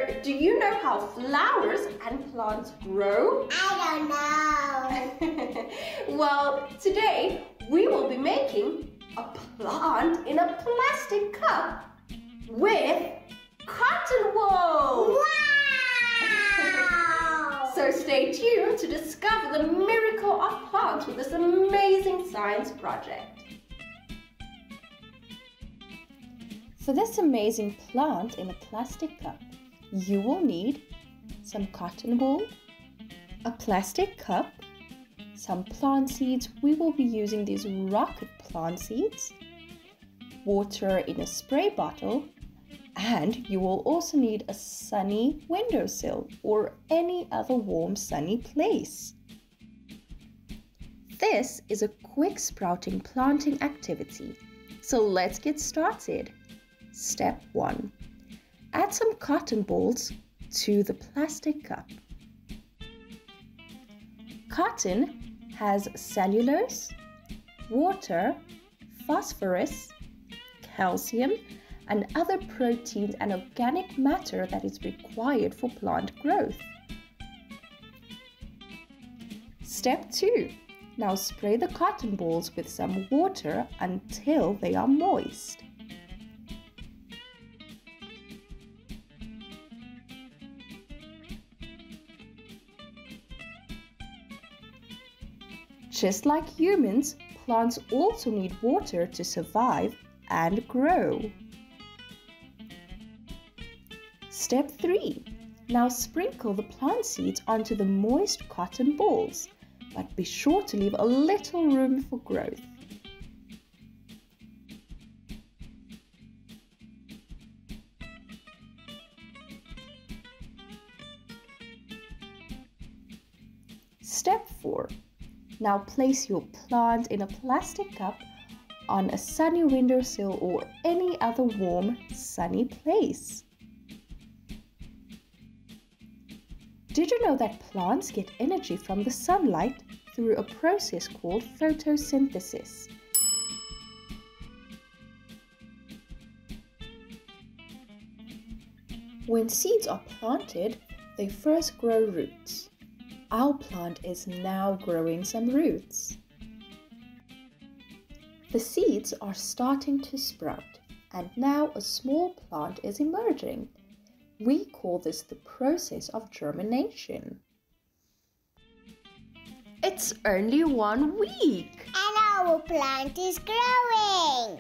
So, do you know how flowers and plants grow? I don't know. Well, today we will be making a plant in a plastic cup with cotton wool. Wow! So stay tuned to discover the miracle of plants with this amazing science project. For this amazing plant in a plastic cup, you will need some cotton wool, a plastic cup, some plant seeds. We will be using these rocket plant seeds, water in a spray bottle, and you will also need a sunny windowsill or any other warm sunny place. This is a quick sprouting planting activity, so let's get started. Step 1. Add some cotton balls to the plastic cup. Cotton has cellulose, water, phosphorus, calcium, and other proteins and organic matter that is required for plant growth. Step 2. Now spray the cotton balls with some water until they are moist. Just like humans, plants also need water to survive and grow. Step 3. Now sprinkle the plant seeds onto the moist cotton balls, but be sure to leave a little room for growth. Step 4. Now place your plant in a plastic cup on a sunny windowsill or any other warm, sunny place. Did you know that plants get energy from the sunlight through a process called photosynthesis? When seeds are planted, they first grow roots. Our plant is now growing some roots. The seeds are starting to sprout, and now a small plant is emerging. We call this the process of germination. It's only 1 week. And our plant is growing.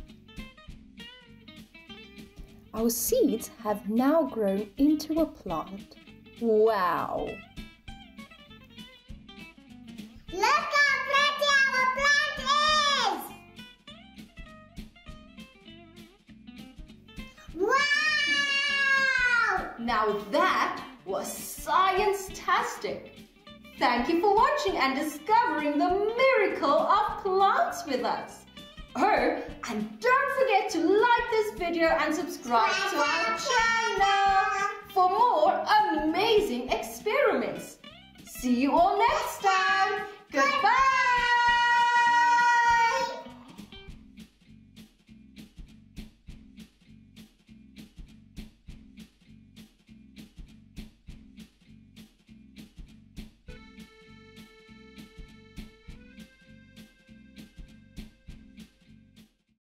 Our seeds have now grown into a plant. Wow! Look how pretty our plant is! Wow! Now that was science-tastic. Thank you for watching and discovering the miracle of plants with us. Oh, and don't forget to like this video and subscribe to our channel for more amazing experiments. See you all next time. Goodbye.